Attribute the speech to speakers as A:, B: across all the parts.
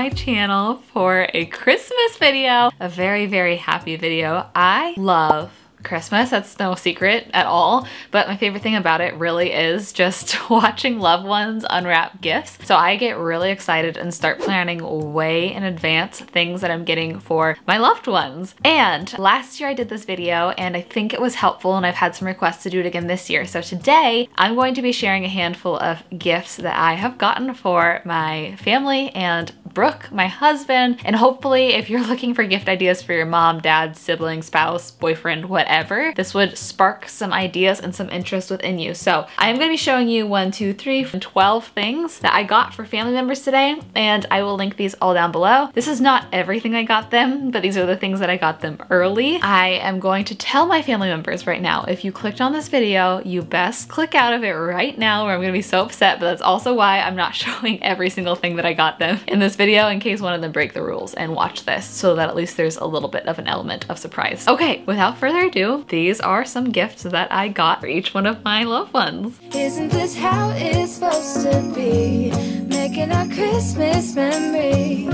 A: my channel for a Christmas video, a very, very happy video. I love Christmas, that's no secret at all, but my favorite thing about it really is just watching loved ones unwrap gifts. So I get really excited and start planning way in advance things that I'm getting for my loved ones. And last year I did this video and I think it was helpful, and I've had some requests to do it again this year. So today I'm going to be sharing a handful of gifts that I have gotten for my family and Brooke, my husband, and hopefully if you're looking for gift ideas for your mom, dad, sibling, spouse, boyfriend, whatever, this would spark some ideas and some interest within you. So I am going to be showing you 12 things that I got for family members today, and I will link these all down below. This is not everything I got them, but these are the things that I got them early. I am going to tell my family members right now, if you clicked on this video, you best click out of it right now, or I'm going to be so upset, but that's also why I'm not showing every single thing that I got them in this video, in case one of them break the rules, and watch this so that at least there's a little bit of an element of surprise. Okay, without further ado, these are some gifts that I got for each one of my loved ones.
B: Isn't this how it's supposed to be? Making our Christmas memories.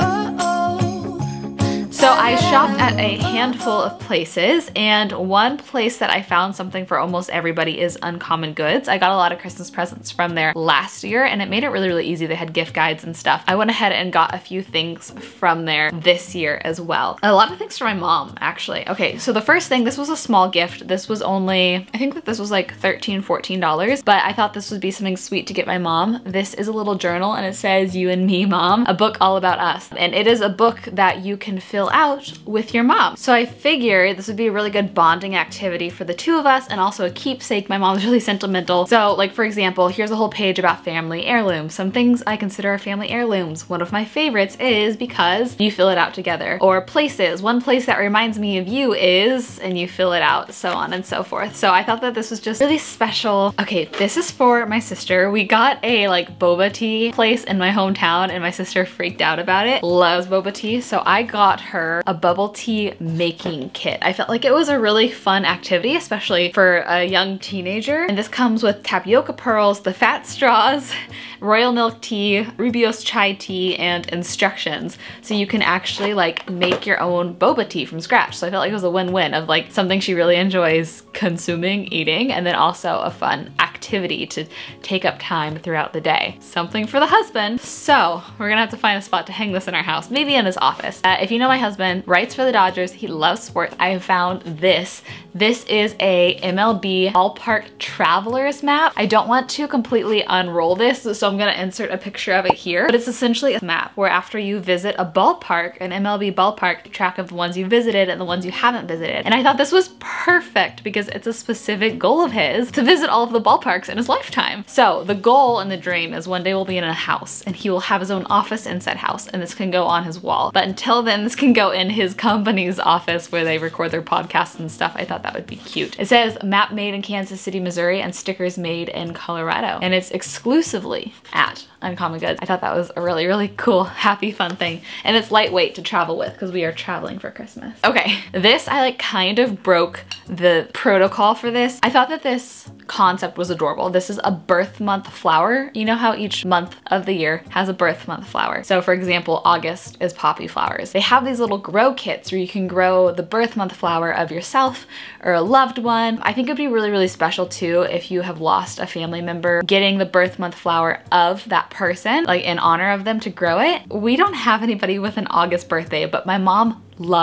A: So I shopped at a handful of places, and one place that I found something for almost everybody is Uncommon Goods. I got a lot of Christmas presents from there last year, and it made it really, really easy. They had gift guides and stuff. I went ahead and got a few things from there this year as well. A lot of things for my mom, actually. Okay, so the first thing, this was a small gift. This was only, I think that this was like $13, $14, but I thought this would be something sweet to get my mom. This is a little journal, and it says, "You and Me, Mom," a book all about us. And it is a book that you can fill out with your mom. So I figured this would be a really good bonding activity for the two of us, and also a keepsake. My mom's really sentimental. So like, for example, here's a whole page about family heirlooms. Some things I consider are family heirlooms. One of my favorites is because you fill it out together. Or places. One place that reminds me of you is, and you fill it out, so on and so forth. So I thought that this was just really special. Okay, this is for my sister. We got a like boba tea place in my hometown, and my sister freaked out about it. Loves boba tea. So I got her a bubble tea making kit. I felt like it was a really fun activity, especially for a young teenager. And this comes with tapioca pearls, the fat straws, royal milk tea, Rubio's chai tea, and instructions. So you can actually like make your own boba tea from scratch. So I felt like it was a win-win of like something she really enjoys consuming, eating, and then also a fun activity to take up time throughout the day. Something for the husband. So we're gonna have to find a spot to hang this in our house, maybe in his office. If you know my husband, writes for the Dodgers, he loves sports. I found this. This is a MLB ballpark traveler's map. I don't want to completely unroll this, so I'm gonna insert a picture of it here, but it's essentially a map where after you visit a ballpark, an MLB ballpark, keep track of the ones you visited and the ones you haven't visited. And I thought this was perfect because it's a specific goal of his to visit all of the ballparks in his lifetime. So the goal and the dream is one day we'll be in a house and he will have his own office in said house, and this can go on his wall. But until then, this can go in his company's office where they record their podcasts and stuff. I thought that would be cute. It says map made in Kansas City, Missouri, and stickers made in Colorado. And it's exclusively at Uncommon Goods. I thought that was a really, really cool, happy, fun thing. And it's lightweight to travel with because we are traveling for Christmas. Okay, this I like kind of broke the protocol for this. I thought that this concept was adorable. This is a birth month flower. You know how each month of the year has a birth month flower. So for example, August is poppy flowers. They have these little grow kits where you can grow the birth month flower of yourself or a loved one. I think it'd be really, really special too if you have lost a family member, getting the birth month flower of that person, like in honor of them, to grow it. We don't have anybody with an August birthday, but my mom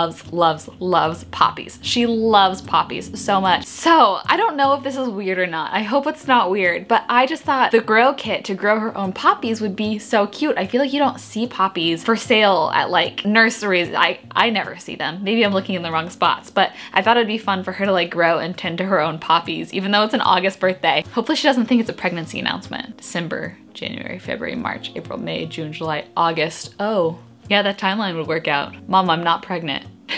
A: loves poppies. She loves poppies so much. So I don't know if this is weird or not. I hope it's not weird, but I just thought the grow kit to grow her own poppies would be so cute. I feel like you don't see poppies for sale at like nurseries. I never see them. Maybe I'm looking in the wrong spots, but I thought it'd be fun for her to like grow and tend to her own poppies, even though it's an August birthday. Hopefully she doesn't think it's a pregnancy announcement. December, January, February, March, April, May, June, July, August. Oh. Yeah, that timeline would work out. Mom, I'm not pregnant.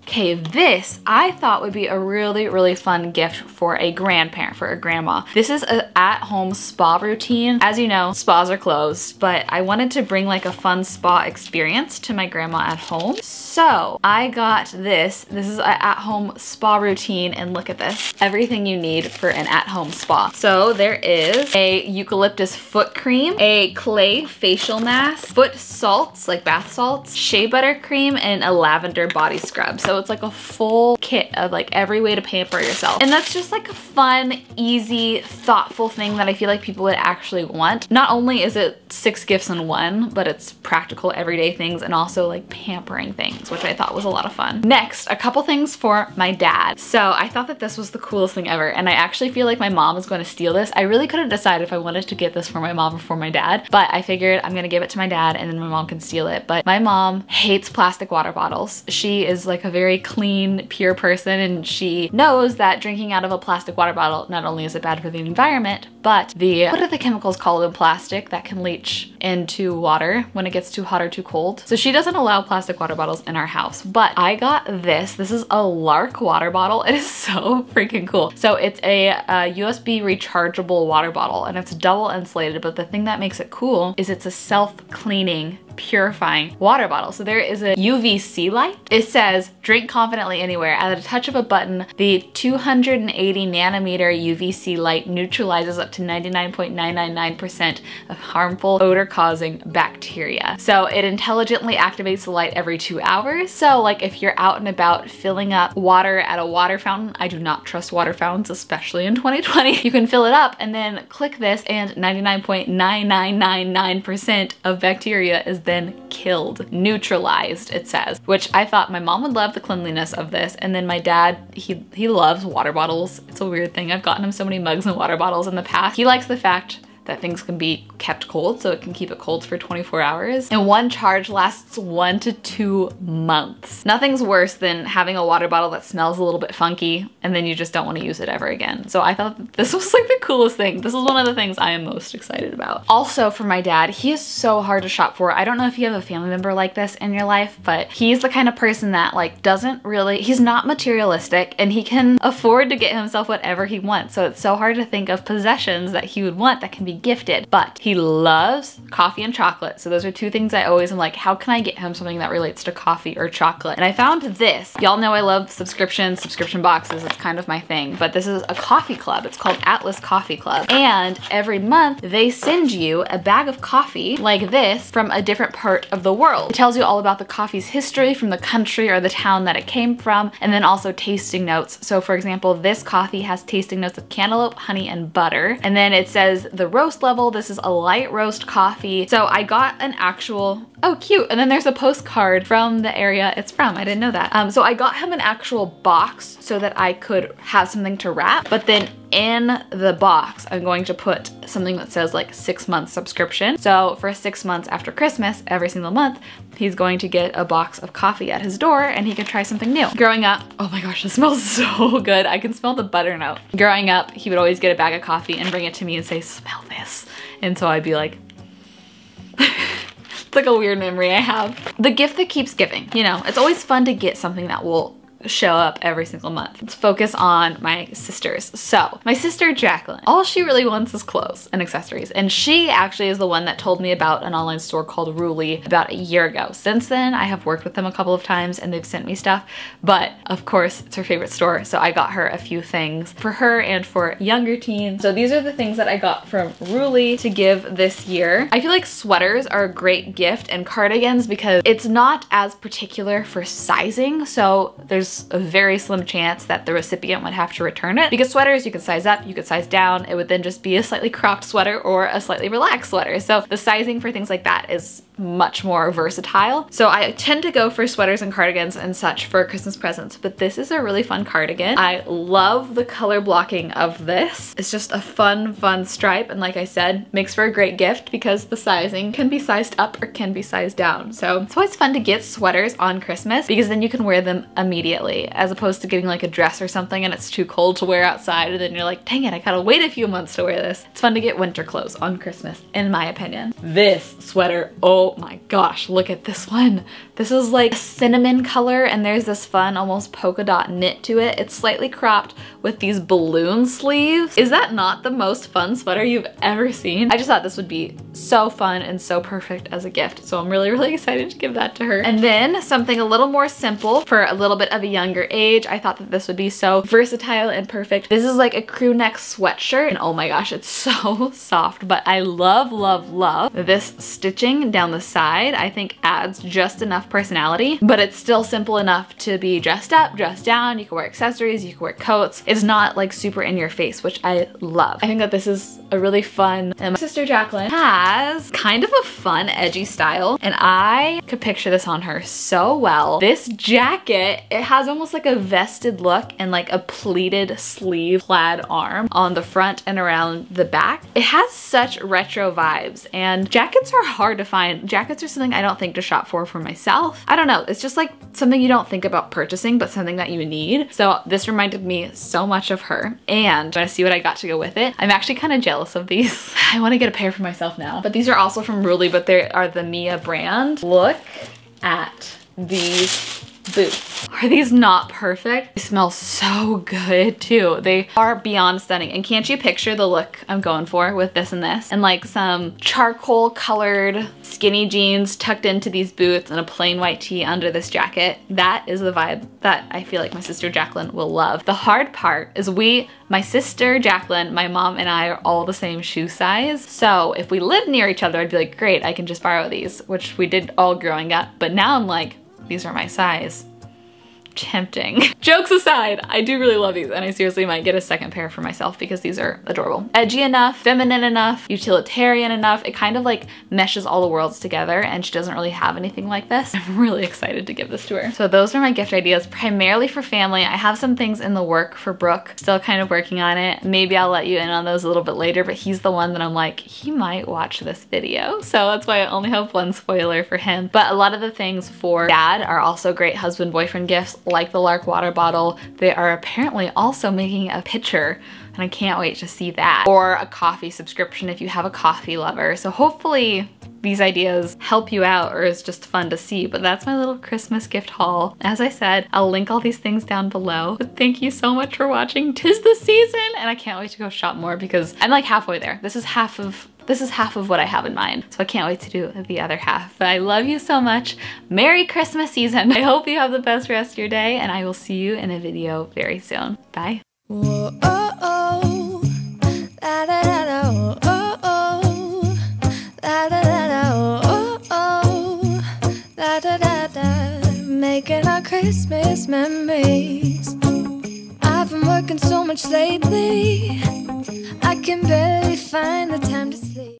A: Okay, this I thought would be a really, really fun gift for a grandparent, for a grandma. This is an at-home spa routine. As you know, spas are closed, but I wanted to bring like a fun spa experience to my grandma at home. So I got this. This is an at-home spa routine, and look at this. Everything you need for an at-home spa. So there is a eucalyptus foot cream, a clay facial mask, foot salts, like bath salts, shea butter cream, and a lavender body scrub. So it's like a full kit of like every way to pamper yourself. And that's just like a fun, easy, thoughtful thing that I feel like people would actually want. Not only is it 6 gifts in one, but it's practical everyday things and also like pampering things, which I thought was a lot of fun. Next, a couple things for my dad. So I thought that this was the coolest thing ever, and I actually feel like my mom is going to steal this. I really couldn't decide if I wanted to get this for my mom or for my dad, but I figured I'm gonna give it to my dad and then my mom can steal it. But my mom hates plastic water bottles. She is like a very clean, pure person, and she knows that drinking out of a plastic water bottle, not only is it bad for the environment, but what are the chemicals called in plastic that can leach into water when it gets too hot or too cold? So she doesn't allow plastic water bottles in our house, but I got this. This is a Lark water bottle. It is so freaking cool. So it's a USB rechargeable water bottle, and it's double insulated, but the thing that makes it cool is it's a self-cleaning, purifying water bottle. So there is a UVC light. It says, drink confidently anywhere. At a touch of a button, the 280 nanometer UVC light neutralizes up to 99.999% of harmful odor-causing bacteria. So it intelligently activates the light every 2 hours. So like if you're out and about filling up water at a water fountain, I do not trust water fountains, especially in 2020, you can fill it up and then click this, and 99.9999% of bacteria is then killed, neutralized, it says, which I thought my mom would love the cleanliness of this. And then my dad, he loves water bottles. It's a weird thing. I've gotten him so many mugs and water bottles in the past. He likes the fact that things can be kept cold, so it can keep it cold for 24 hours. And one charge lasts 1 to 2 months. Nothing's worse than having a water bottle that smells a little bit funky and then you just don't want to use it ever again. So I thought that this was like the coolest thing. This is one of the things I am most excited about. Also for my dad, he is so hard to shop for. I don't know if you have a family member like this in your life, but he's the kind of person that like doesn't really, he's not materialistic, and he can afford to get himself whatever he wants. So it's so hard to think of possessions that he would want that can be gifted. But he loves coffee and chocolate. So those are 2 things I always am like, how can I get him something that relates to coffee or chocolate? And I found this. Y'all know I love subscription boxes. It's kind of my thing. But this is a coffee club. It's called Atlas Coffee Club. And every month they send you a bag of coffee like this from a different part of the world. It tells you all about the coffee's history from the country or the town that it came from, and then also tasting notes. So for example, this coffee has tasting notes of cantaloupe, honey, and butter. And then it says the roast level. This is a light roast coffee. So I got an actual, oh cute, and then there's a postcard from the area it's from. I didn't know that. So I got him an actual box so that I could have something to wrap, but then in the box I'm going to put something that says like 6-month subscription. So for 6 months after Christmas, every single month, he's going to get a box of coffee at his door and he can try something new. Growing up, oh my gosh, this smells so good. I can smell the butter note. Growing up, he would always get a bag of coffee and bring it to me and say, smell this. And so I'd be like, it's like a weird memory I have. The gift that keeps giving, you know, it's always fun to get something that will show up every single month. Let's focus on my sisters. So my sister Jacqueline, all she really wants is clothes and accessories, and she actually is the one that told me about an online store called Ruli about a year ago. Since then I have worked with them a couple of times and they've sent me stuff, but of course it's her favorite store, so I got her a few things for her and for younger teens. So these are the things that I got from Ruli to give this year. I feel like sweaters are a great gift, and cardigans, because it's not as particular for sizing, so there's a very slim chance that the recipient would have to return it, because sweaters you could size up, you could size down. It would then just be a slightly cropped sweater or a slightly relaxed sweater. So the sizing for things like that is much more versatile. So I tend to go for sweaters and cardigans and such for Christmas presents, but this is a really fun cardigan. I love the color blocking of this. It's just a fun stripe, and like I said, makes for a great gift because the sizing can be sized up or can be sized down. So it's always fun to get sweaters on Christmas because then you can wear them immediately, as opposed to getting like a dress or something and it's too cold to wear outside and then you're like, dang it, I gotta wait a few months to wear this. It's fun to get winter clothes on Christmas, in my opinion. This sweater, oh Oh my gosh, look at this one. This is like a cinnamon color and there's this fun almost polka dot knit to it. It's slightly cropped with these balloon sleeves. Is that not the most fun sweater you've ever seen? I just thought this would be so fun and so perfect as a gift. So I'm really, really excited to give that to her. And then something a little more simple for a little bit of a younger age. I thought that this would be so versatile and perfect. This is like a crew neck sweatshirt and oh my gosh, it's so soft, but I love, love, love this stitching down the side. I think adds just enough personality, but it's still simple enough to be dressed up, dressed down. You can wear accessories, you can wear coats. It's not like super in your face, which I love. I think that this is a really fun, and my sister Jacqueline has kind of a fun, edgy style, and I could picture this on her so well. This jacket, it has almost like a vested look and like a pleated sleeve plaid arm on the front and around the back. It has such retro vibes, and jackets are hard to find. Jackets are something I don't think to shop for myself. I don't know, it's just like something you don't think about purchasing, but something that you need. So this reminded me so much of her, and I'm gonna see what I got to go with it. I'm actually kind of jealous of these. I want to get a pair for myself now, but these are also from Ruly, but they are the Mia brand. Look at these boots. Are these not perfect? They smell so good too. They are beyond stunning. And can't you picture the look I'm going for with this and this? And like some charcoal colored skinny jeans tucked into these boots and a plain white tee under this jacket. That is the vibe that I feel like my sister Jacqueline will love. The hard part is my sister Jacqueline, my mom and I are all the same shoe size. So if we lived near each other, I'd be like, great, I can just borrow these, which we did all growing up. But now I'm like, these are my size. Tempting. Jokes aside, I do really love these and I seriously might get a second pair for myself because these are adorable. Edgy enough, feminine enough, utilitarian enough. It kind of like meshes all the worlds together and she doesn't really have anything like this. I'm really excited to give this to her. So those are my gift ideas, primarily for family. I have some things in the work for Brooke, still kind of working on it. Maybe I'll let you in on those a little bit later, but he's the one that I'm like, he might watch this video. So that's why I only have one spoiler for him. But a lot of the things for dad are also great husband-boyfriend gifts, like the Lark water bottle. They are apparently also making a pitcher and I can't wait to see that. Or a coffee subscription if you have a coffee lover. So hopefully these ideas help you out or is just fun to see, but that's my little Christmas gift haul. As I said, I'll link all these things down below. But thank you so much for watching. 'Tis the season and I can't wait to go shop more because I'm like halfway there. This is half of what I have in mind. So I can't wait to do the other half. But I love you so much. Merry Christmas season. I hope you have the best rest of your day and I will see you in a video very soon. Bye.
B: Whoa, oh, oh. La, da, da, da, oh, oh. La, da, da, da, oh, oh. La, da, da, da. Making our Christmas memories. I've been working so much lately, I can barely find the time to sleep.